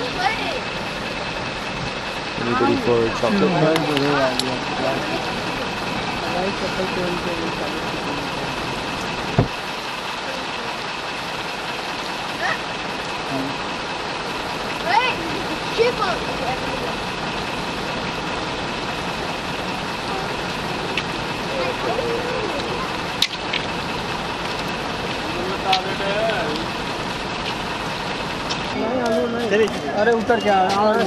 Anybody for chocolate bar? अरे उतर क्या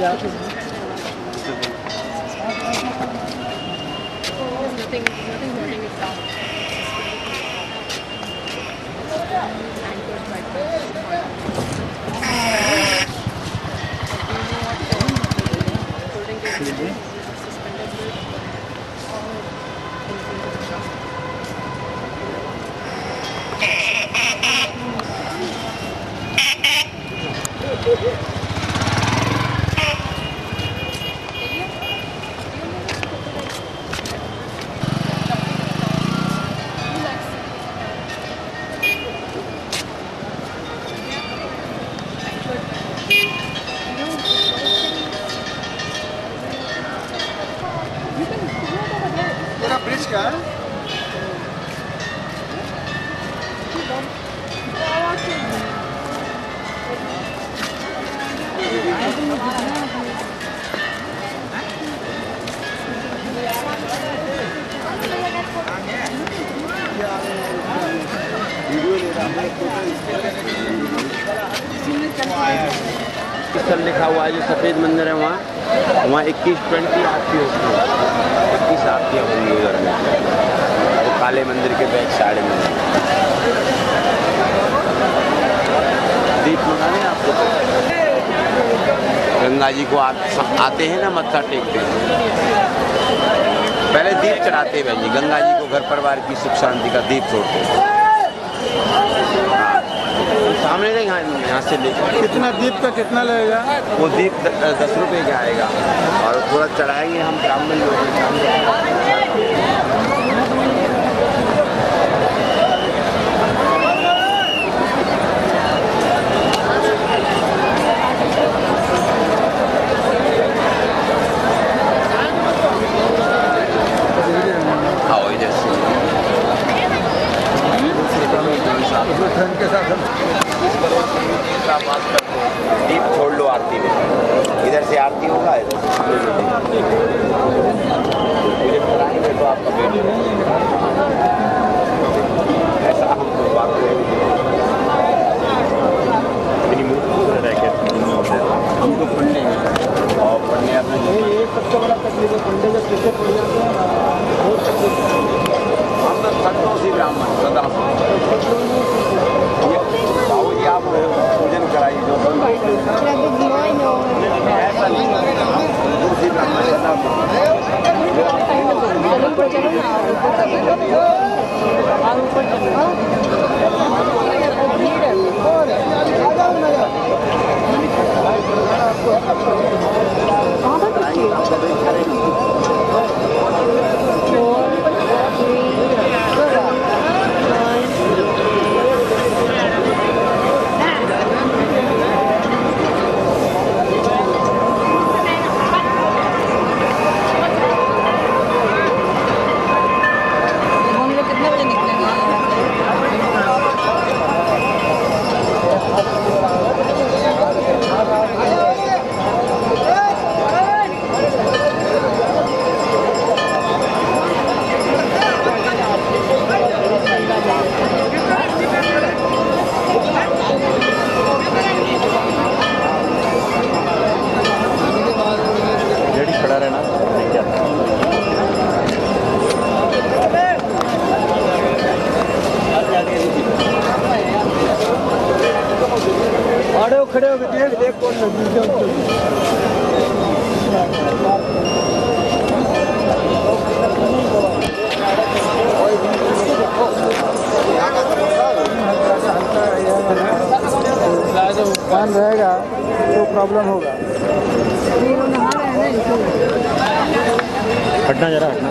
ब्रिज का सर लिखा हुआ है जो सफ़ेद मंदिर है वहाँ 21-20 आरती होती है, 21 आरतियाँ होंगी उधर में, वो काले मंदिर के बैक साइड में। दीप मंगाने आपको गंगा जी को आते हैं ना, मत्था टेकते हैं, पहले दीप चढ़ाते हैं बहन जी, गंगा जी को घर परिवार की सुख शांति का दीप छोड़ते हैं। सामने नहीं, यहाँ से लेकर। कितना दीप का कितना लगेगा? वो दीप 10 रुपये का आएगा और थोड़ा चढ़ाएंगे हम ब्राह्मण लोग। के साथ दीप छोड़ लो आरती में, इधर से आरती होगा, मुझे कराएंगे तो आपका बेटे ऐसा हम लोग बात अपनी हमको पढ़ने और पढ़ने अपने ये सबसे बड़ा तकलीफ है, पढ़ने जब पीछे पड़ जाते हैं बहुत तकलीफ। हम तो थकते उसी ब्राह्मण सदा आप पूजन कराइए जो ऐसा नहीं दूसरी ब्राह्मण खड़े होकर देख कौन नजदीक कान रहेगा तो प्रॉब्लम होगा। हटना जरा हटना।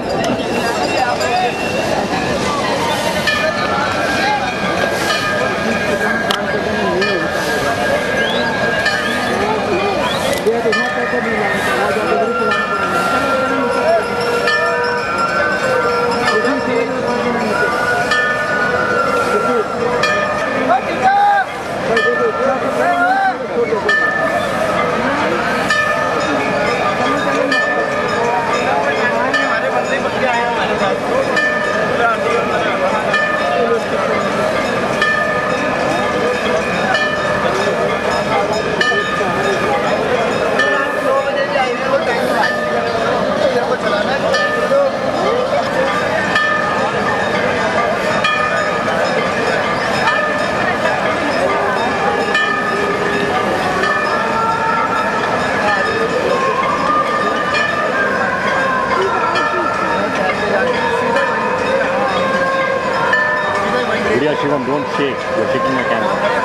Shivam, don't shake. You're shaking my camera.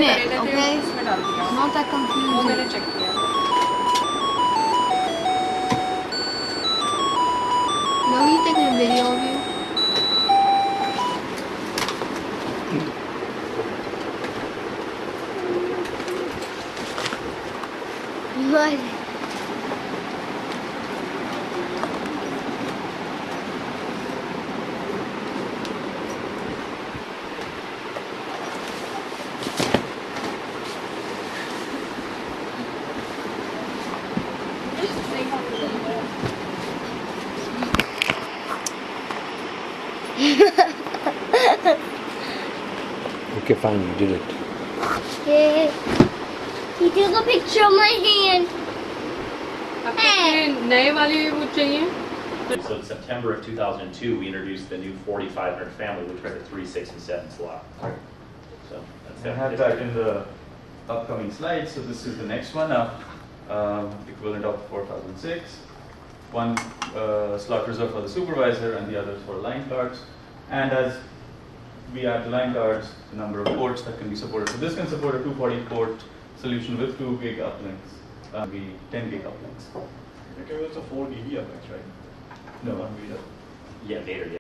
bit, okay? Not that confusing. मैंने चेक किया No, he's taking a video of you. What? Okay, fine, you did it. Yeah. He took a picture of my hand. आपको नए वाले वो चाहिए So in September of 2002, we introduced the new 4500 family, which was a 3, 6, and 7 slot. So that's I have that in the upcoming slides. So this is the next one now, equivalent of 4006. One slot reserved for the supervisor and the others for line cards. And as we add the line cards, the number of ports that can be supported. So this can support a 240 port solution with 2 gig uplinks, be 10 gig uplinks. Okay, that's a 4 DB uplinks, right? No, One reader. Yeah, later.